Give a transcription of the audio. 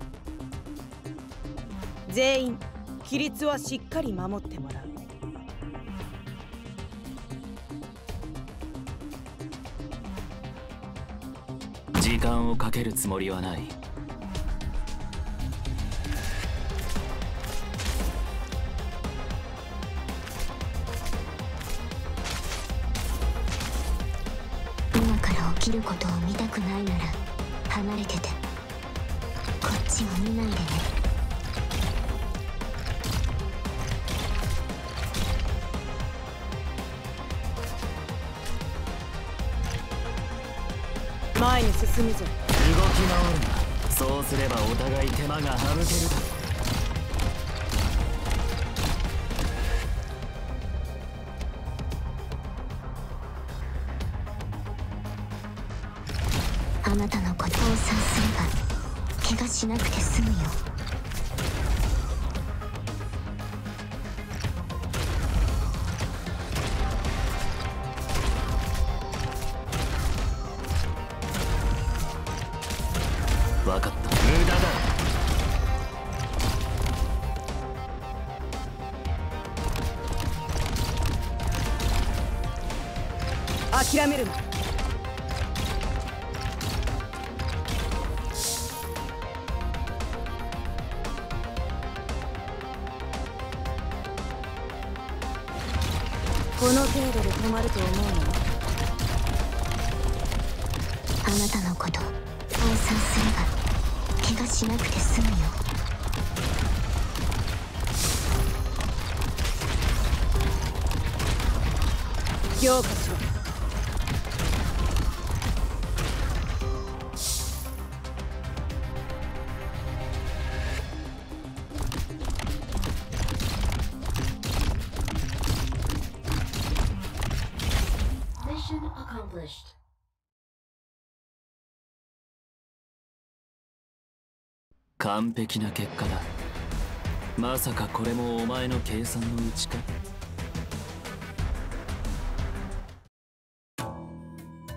全員規律はしっかり守ってもらう。 時間をかけるつもりはない。 今から起きることを見たくないなら離れてて。こっちを見ないでね。 前に進むぞ。 動き回るな。そうすればお互い手間が省けるだろう。 あなたのことを察すれば怪我しなくて済むよ。 分かった。無駄だ。 諦めるな。この程度で止まると思うの？ あなたのことを察すれば怪我しなくて済むよ。 強化しろ。 Mission accomplished. 完璧な結果だ。まさかこれもお前の計算のうちか？